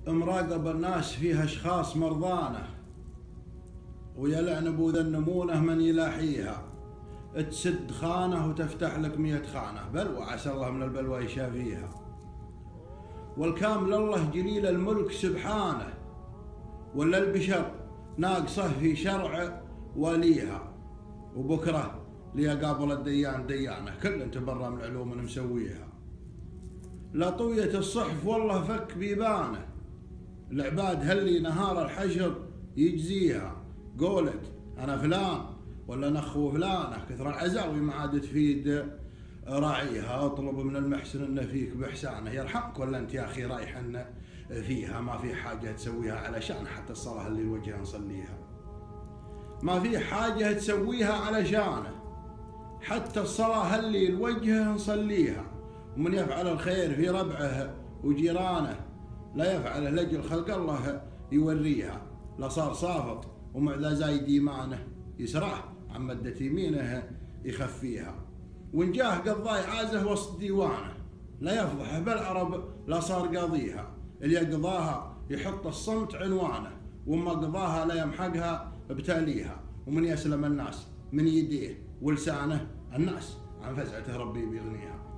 مراقب الناس فيها اشخاص مرضانه، ويلعنب ذا النمونه من يلاحيها، تسد خانه وتفتح لك 100 خانه، بلوى عسى الله من البلوى يشافيها. والكامل الله جليل الملك سبحانه، ولا البشر ناقصه في شرع وليها، وبكره ليقابل الديان ديانه، كل تبرى من علوم مسويها. لطوية الصحف والله فك بيبانه، العباد هلي نهار الحشر يجزيها، قولت انا فلان ولا نخو فلانه، كثر العزاوي ما عاد تفيد راعيها. اطلب من المحسن انه فيك باحسانه، يرحمك ولا انت يا اخي رايح ان فيها ما في حاجه تسويها علشان، حتى الصلاه اللي الوجه نصليها ما في حاجه تسويها علشانه، حتى الصلاه اللي الوجه نصليها. ومن يفعل الخير في ربعه وجيرانه، لا يفعله لاجل خلق الله يوريها. لا صار صافط ومع ذا زايد ايمانه، يسرح عن مدة يمينه يخفيها. وان جاه قضاء عازه وسط ديوانه، لا يفضحه بالعرب لا صار قاضيها. اللي يقضاها يحط الصمت عنوانه، وما قضاها لا يمحقها بتاليها. ومن يسلم الناس من يديه ولسانه، الناس عن فزعته ربي بيغنيها.